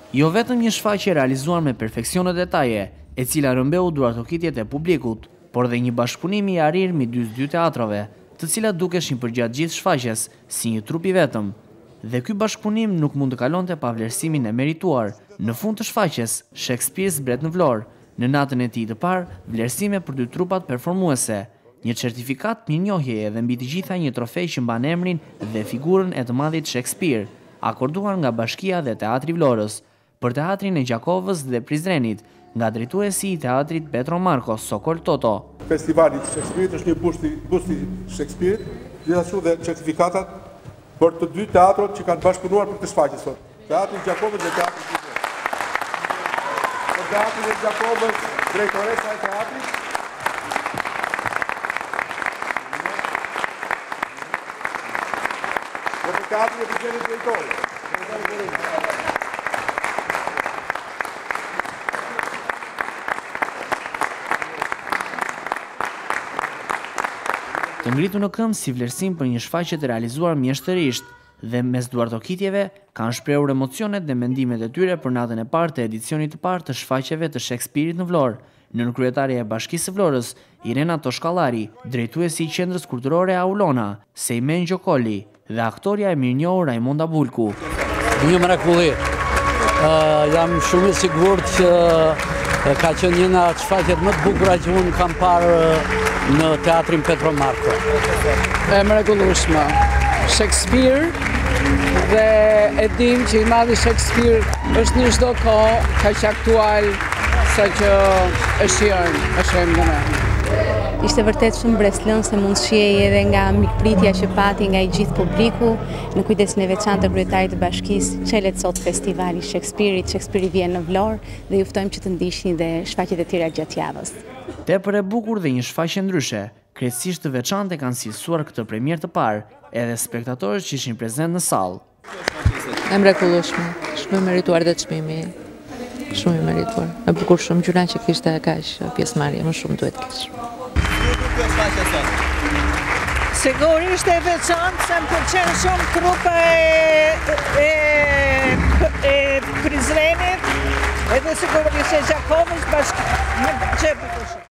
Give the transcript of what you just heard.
Jo vetëm një shfaqje realizuar me perfeksion e detaje, e cila rëmbeu duartokitjet e publikut, por dhe një bashkëpunim i arir midis dy teatrave, të cilat dukeshin përgjatë gjithë shfaqjes si një trup i vetëm. Dhe ky bashkëpunim nuk mund të kalonte pa vlerësimin e merituar. Në fund të shfaqjes, Shakespeare zbret në Vlorë, në natën e tij të parë, vlerësime për dy trupat performuese, një certifikat mirënjohjeje dhe mbi të gjitha një trofej që mban emrin dhe figurën e të madhit Shakespeare, akorduar nga Bashkia dhe Teatri i Vlorës, për teatrin e Gjakovës dhe Prizrenit, nga drejtuesi i teatrit Petro Marcos Sokol Toto. Festivali Shakespeare është një busti Shakespeare, gjithashtu dhe certifikatat për të dy teatrot që kanë bashkëpunuar për të shfaqje sot. Teatri i Gjakovës dhe Teatri i Prizrenit. Për teatrin e Gjakovës, drejtoresa e teatrit, dhe për teatrin e Prizrenit drejtori. Të ngritur në këmbë si vlerësim për një shfaqje të realizuar mjeshtërisht dhe mes duartokitjeve kanë shprehur emocionet dhe mendimet e tyre për natën e parë të edicionit të parë të shfaqjeve të Shakespeare-it në Vlorë, nënkryetaria e Bashkisë së Vlorës, Irena Toshkallari, drejtuesi i Qendrës Kulturore Aulona, Sejmen Gjokoli dhe aktoria e mirënjohur Raimonda Bulku. Një mrekulli. Jam shumë i sigurt që ka qenë një nga shfaqjet më të bukura që unë kam parë në teatrin Petro Marco. E mrekullueshme. Shakespeare dhe e dim që i madhi Shakespeare është në çdo kohë kaq aktual sa që e shijojmë ne. Ishte vërtet shumë breslënse mund shihej edhe nga mikpritja që pati nga i gjithë publiku në kujdesin e veçantë të kryetarit të bashkisë. Çelet sot festivali Shakespeare-it, Shakespeare vjen në Vlorë dhe ju ftojmë që të ndiqni dhe shfaqjet e tjera gjatë javës. Tepër e bukur dhe një shfaqje ndryshe, krejtësisht të veçantë kanë cilësuar këtë premierë të parë, edhe spektatorët që ishin prezent në sallë. E mrekullueshme, shumë i merituar dhe çmimi, shumë i merituar. E bukur shumë gjëra që kishte kaq pjesëmarrje, më shumë duhet kish. Sigurisht e veçantë, se më pëlqen shumë trupa e Prizrenit, edhe sigurisht e Gjakovës, bashkë me Gjepi.